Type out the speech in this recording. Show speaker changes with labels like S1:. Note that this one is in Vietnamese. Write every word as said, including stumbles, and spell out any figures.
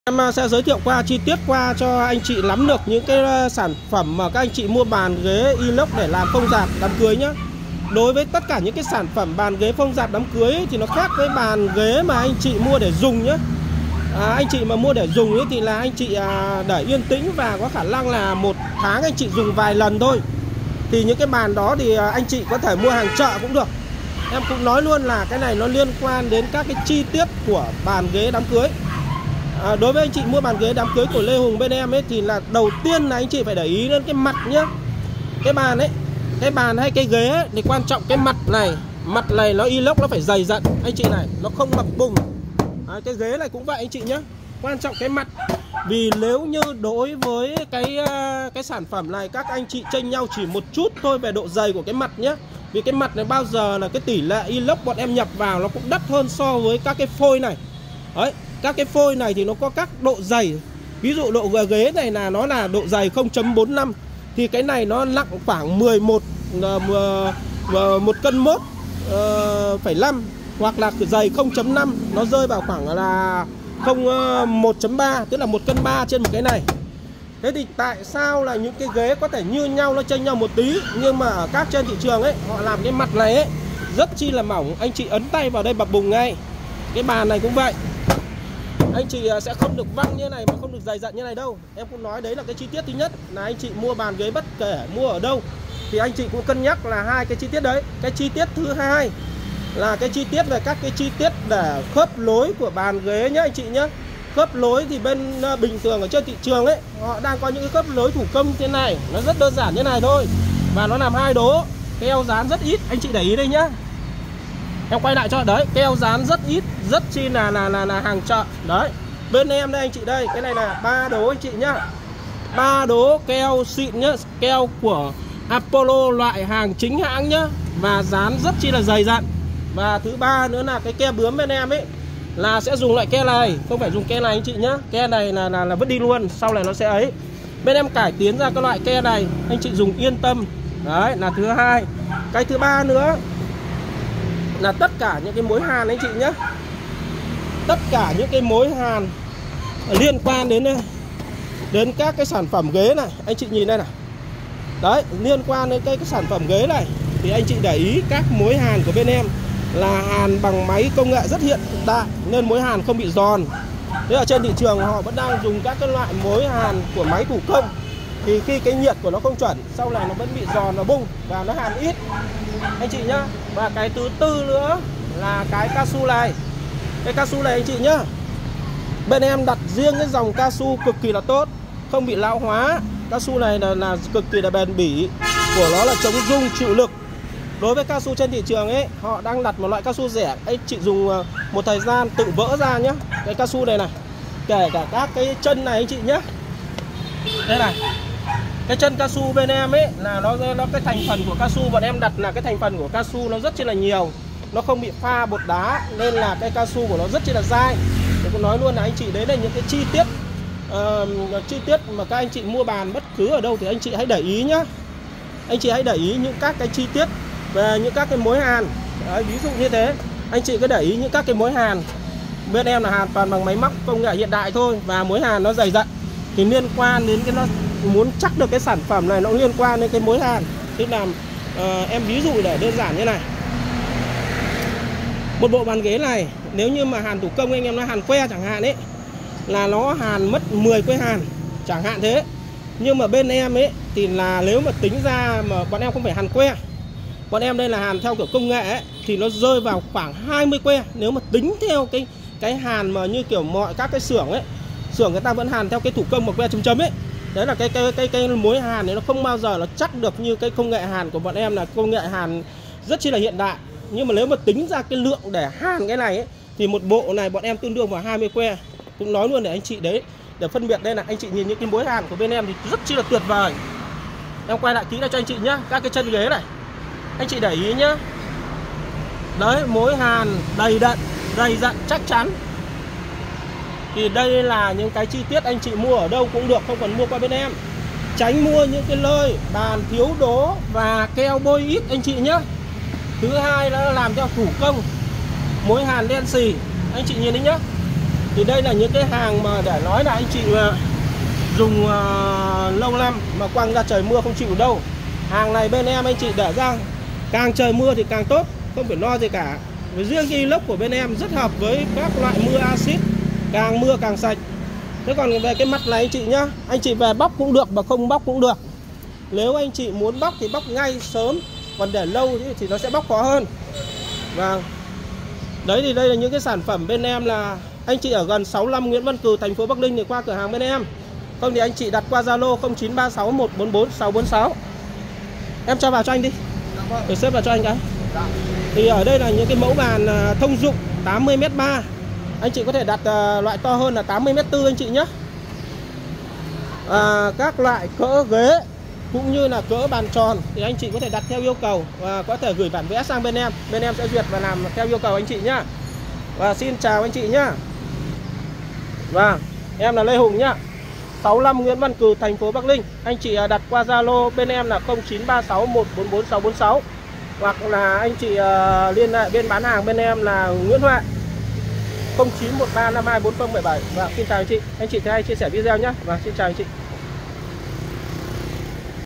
S1: Em sẽ giới thiệu qua chi tiết qua cho anh chị nắm được những cái sản phẩm mà các anh chị mua bàn ghế inox để làm phông rạp đám cưới nhé. Đối với tất cả những cái sản phẩm bàn ghế phông rạp đám cưới ấy, thì nó khác với bàn ghế mà anh chị mua để dùng nhé. À, anh chị mà mua để dùng ấy thì là anh chị à, để yên tĩnh và có khả năng là một tháng anh chị dùng vài lần thôi. Thì những cái bàn đó thì anh chị có thể mua hàng chợ cũng được. Em cũng nói luôn là cái này nó liên quan đến các cái chi tiết của bàn ghế đám cưới. À, đối với anh chị mua bàn ghế đám cưới của Lê Hùng bên em ấy thì là đầu tiên là anh chị phải để ý đến cái mặt nhá. Cái bàn ấy, cái bàn hay cái ghế ấy, thì quan trọng cái mặt này, mặt này nó inox nó phải dày dặn anh chị này, nó không mập bùng. À, cái ghế này cũng vậy anh chị nhé. Quan trọng cái mặt. Vì nếu như đối với cái cái sản phẩm này các anh chị chênh nhau chỉ một chút thôi về độ dày của cái mặt nhé. Vì cái mặt này bao giờ là cái tỷ lệ inox bọn em nhập vào nó cũng đắt hơn so với các cái phôi này. Đấy, các cái phôi này thì nó có các độ dày. Ví dụ độ ghế này là nó là độ dày không chấm bốn lăm, thì cái này nó nặng khoảng mười một một cân mốt phẩy năm, hoặc là dày không chấm năm nó rơi vào khoảng là một chấm ba, tức là một cân ba trên một cái này. Thế thì tại sao là những cái ghế có thể như nhau, nó chênh nhau một tí, nhưng mà ở các trên thị trường ấy họ làm cái mặt này ấy rất chi là mỏng, anh chị ấn tay vào đây bập bùng ngay. Cái bàn này cũng vậy, anh chị sẽ không được văng như này mà không được dày dặn như này đâu. Em cũng nói đấy là cái chi tiết thứ nhất, là anh chị mua bàn ghế bất kể mua ở đâu thì anh chị cũng cân nhắc là hai cái chi tiết đấy. Cái chi tiết thứ hai là cái chi tiết về các cái chi tiết để khớp lối của bàn ghế nhá anh chị nhá. Khớp lối thì bên bình thường ở trên thị trường ấy họ đang có những cái khớp lối thủ công thế này, nó rất đơn giản như này thôi, và nó làm hai đố, keo dán rất ít, anh chị để ý đây nhá. Em quay lại cho đấy, keo dán rất ít, rất chi là là là, là hàng chợ. Đấy, bên em đây anh chị đây, cái này là ba đố anh chị nhá. Ba đố keo xịn nhá, keo của Apollo loại hàng chính hãng nhá, và dán rất chi là dày dặn. Và thứ ba nữa là cái ke bướm bên em ấy là sẽ dùng loại ke này, không phải dùng ke này anh chị nhá. Ke này là là, là vứt đi luôn, sau này nó sẽ ấy. Bên em cải tiến ra cái loại ke này, anh chị dùng yên tâm. Đấy là thứ hai. Cái thứ ba nữa là tất cả những cái mối hàn anh chị nhé. Tất cả những cái mối hàn liên quan đến đến các cái sản phẩm ghế này, anh chị nhìn đây này. Đấy, liên quan đến cái, cái sản phẩm ghế này thì anh chị để ý các mối hàn của bên em là hàn bằng máy công nghệ rất hiện đại, nên mối hàn không bị giòn. Thế ở trên thị trường họ vẫn đang dùng các cái loại mối hàn của máy thủ công, thì khi cái nhiệt của nó không chuẩn, sau này nó vẫn bị giòn, nó bung và nó hàn ít anh chị nhá. Và cái thứ tư nữa là cái cao su này. Cái cao su này anh chị nhá, bên em đặt riêng cái dòng cao su cực kỳ là tốt, không bị lão hóa. Cao su này là, là cực kỳ là bền bỉ, của nó là chống rung chịu lực. Đối với cao su trên thị trường ấy, họ đang đặt một loại cao su rẻ, anh chị dùng một thời gian tự vỡ ra nhá. Cái cao su này này, kể cả các cái chân này anh chị nhá. Đây này, cái chân cao su bên em ấy là nó nó cái thành phần của cao su bọn em đặt là cái thành phần của cao su nó rất chi là nhiều, nó không bị pha bột đá, nên là cái cao su của nó rất chi là dai. Tôi cũng nói luôn là anh chị, đấy là những cái chi tiết uh, chi tiết mà các anh chị mua bàn bất cứ ở đâu thì anh chị hãy để ý nhá. Anh chị hãy để ý những các cái chi tiết về những các cái mối hàn. Đấy, ví dụ như thế, anh chị cứ để ý những các cái mối hàn. Bên em là hàn toàn bằng máy móc công nghệ hiện đại thôi, và mối hàn nó dày dặn, thì liên quan đến cái nó muốn chắc được cái sản phẩm này nó liên quan đến cái mối hàn. Tức là uh, em ví dụ để đơn giản như này, một bộ bàn ghế này nếu như mà hàn thủ công anh em nó hàn que chẳng hạn ấy, là nó hàn mất mười que hàn chẳng hạn thế. Nhưng mà bên em ấy thì là nếu mà tính ra mà bọn em không phải hàn que, bọn em đây là hàn theo kiểu công nghệ ấy, thì nó rơi vào khoảng hai mươi que. Nếu mà tính theo cái cái hàn mà như kiểu mọi các cái xưởng ấy, xưởng người ta vẫn hàn theo cái thủ công một que chấm chấm ấy. Đấy là cái cái cái cái mối hàn này nó không bao giờ nó chắc được như cái công nghệ hàn của bọn em, là công nghệ hàn rất chi là hiện đại. Nhưng mà nếu mà tính ra cái lượng để hàn cái này ấy, thì một bộ này bọn em tương đương vào hai mươi que. Cũng nói luôn để anh chị đấy, để phân biệt đây là anh chị nhìn những cái mối hàn của bên em thì rất chi là tuyệt vời. Em quay lại kỹ lại cho anh chị nhá, các cái chân ghế này anh chị để ý nhá. Đấy, mối hàn đầy đặn, dày dặn, chắc chắn. Thì đây là những cái chi tiết anh chị mua ở đâu cũng được, không cần mua qua bên em. Tránh mua những cái nơi bàn thiếu đố và keo bôi ít anh chị nhé. Thứ hai là làm theo thủ công, mối hàn đen xì, anh chị nhìn đấy nhá. Thì đây là những cái hàng mà để nói là anh chị dùng uh, lâu năm mà quăng ra trời mưa không chịu đâu. Hàng này bên em anh chị để ra càng trời mưa thì càng tốt, không phải lo gì cả. Với riêng cái inox của bên em rất hợp với các loại mưa axit, càng mưa càng sạch. Thế còn về cái mặt này anh chị nhá, anh chị về bóc cũng được mà không bóc cũng được. Nếu anh chị muốn bóc thì bóc ngay sớm, còn để lâu thì nó sẽ bóc khó hơn. Vâng. Đấy thì đây là những cái sản phẩm bên em là anh chị ở gần sáu mươi lăm Nguyễn Văn Cừ, thành phố Bắc Ninh thì qua cửa hàng bên em. Không thì anh chị đặt qua Zalo không chín ba sáu một bốn bốn sáu bốn sáu. Em cho vào cho anh đi. Để xếp vào cho anh cái. Thì ở đây là những cái mẫu bàn thông dụng tám mươi mét ba. Anh chị có thể đặt loại to hơn là tám mươi mét tư anh chị nhé. À, các loại cỡ ghế cũng như là cỡ bàn tròn thì anh chị có thể đặt theo yêu cầu và có thể gửi bản vẽ sang bên em. Bên em sẽ duyệt và làm theo yêu cầu anh chị nhá. Và xin chào anh chị nhá. Và em là Lê Hùng nhá, sáu mươi lăm Nguyễn Văn Cừ, thành phố Bắc Ninh. Anh chị đặt qua Zalo bên em là không chín ba sáu một bốn bốn sáu bốn sáu. Hoặc là anh chị uh, liên hệ bên bán hàng bên em là Nguyễn Huệ không chín một ba năm hai bốn không bảy bảy. Và xin chào anh chị. Anh chị thấy hay chia sẻ video nhé. Và xin chào anh chị.